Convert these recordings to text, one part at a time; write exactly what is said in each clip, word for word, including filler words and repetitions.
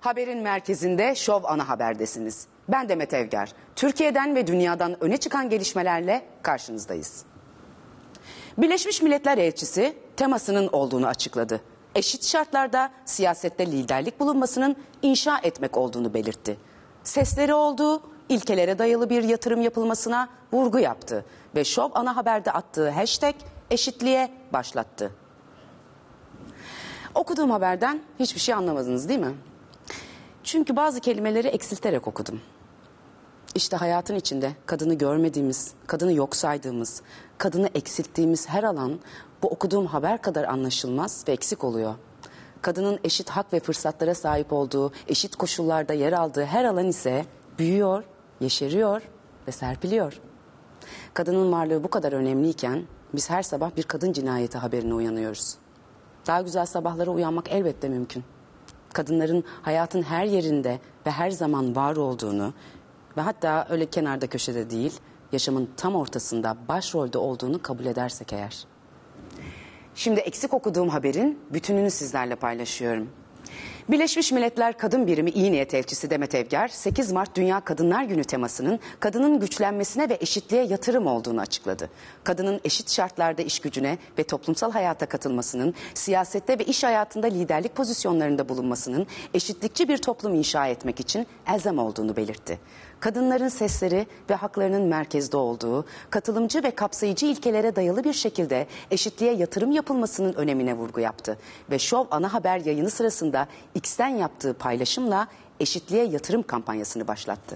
Haberin merkezinde Şov Ana Haber'desiniz. Ben Demet Evger. Türkiye'den ve dünyadan öne çıkan gelişmelerle karşınızdayız. Birleşmiş Milletler Elçisi temasının olduğunu açıkladı. Eşit şartlarda siyasette liderlik bulunmasının inşa etmek olduğunu belirtti. Sesleri olduğu, ilkelere dayalı bir yatırım yapılmasına vurgu yaptı ve Şov Ana Haber'de attığı hashtag eşitliğe başlattı. Okuduğum haberden hiçbir şey anlamadınız değil mi? Çünkü bazı kelimeleri eksilterek okudum. İşte hayatın içinde kadını görmediğimiz, kadını yok saydığımız, kadını eksilttiğimiz her alan bu okuduğum haber kadar anlaşılmaz ve eksik oluyor. Kadının eşit hak ve fırsatlara sahip olduğu, eşit koşullarda yer aldığı her alan ise büyüyor, yeşeriyor ve serpiliyor. Kadının varlığı bu kadar önemliyken biz her sabah bir kadın cinayeti haberine uyanıyoruz. Daha güzel sabahlara uyanmak elbette mümkün. Kadınların hayatın her yerinde ve her zaman var olduğunu ve hatta öyle kenarda köşede değil, yaşamın tam ortasında başrolde olduğunu kabul edersek eğer. Şimdi eksik okuduğum haberin bütününü sizlerle paylaşıyorum. Birleşmiş Milletler Kadın Birimi İyi Niyet Elçisi Demet Evger, sekiz Mart Dünya Kadınlar Günü temasının kadının güçlenmesine ve eşitliğe yatırım olduğunu açıkladı. Kadının eşit şartlarda iş gücüne ve toplumsal hayata katılmasının, siyasette ve iş hayatında liderlik pozisyonlarında bulunmasının eşitlikçi bir toplum inşa etmek için elzem olduğunu belirtti. Kadınların sesleri ve haklarının merkezde olduğu, katılımcı ve kapsayıcı ilkelere dayalı bir şekilde eşitliğe yatırım yapılmasının önemine vurgu yaptı. Ve Şov Ana Haber yayını sırasında X'ten yaptığı paylaşımla eşitliğe yatırım kampanyasını başlattı.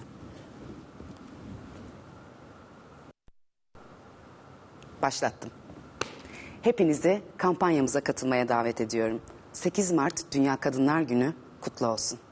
Başlattım. Hepinizi kampanyamıza katılmaya davet ediyorum. sekiz Mart Dünya Kadınlar Günü kutlu olsun.